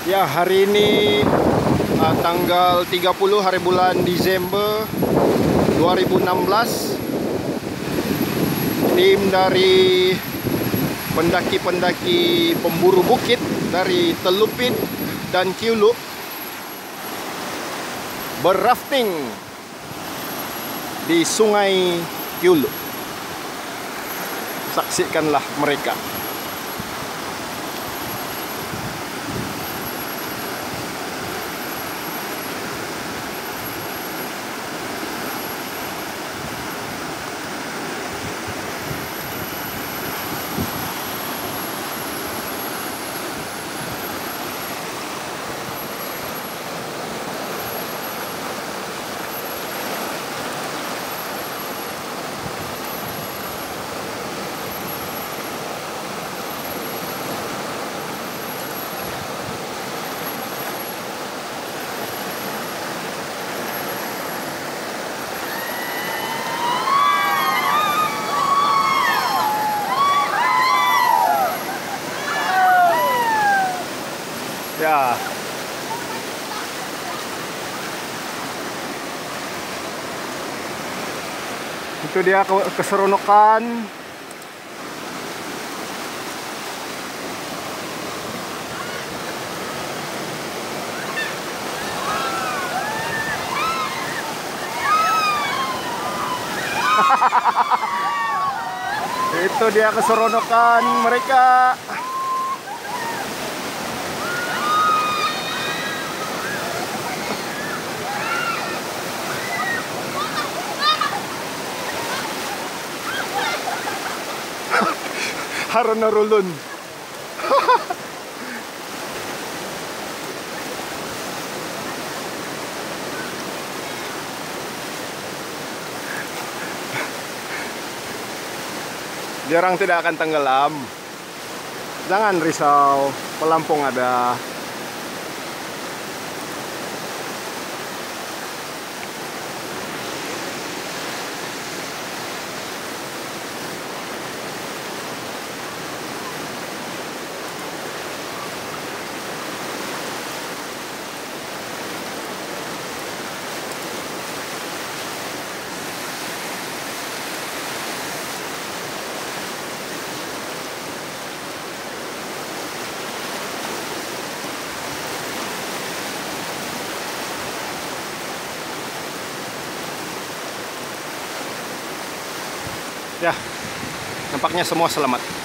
Ya, hari ini tanggal 30 hari bulan Desember 2016. Tim dari pendaki-pendaki pemburu bukit dari Telupit dan Kiulu berrafting di Sungai Kiulu. Saksikanlah mereka. Ya, itu dia keseronokan. Itu dia keseronokan mereka. Harun Narulun. Jarang tidak akan tenggelam. Jangan risau, pelampung ada. Ya, nampaknya semua selamat.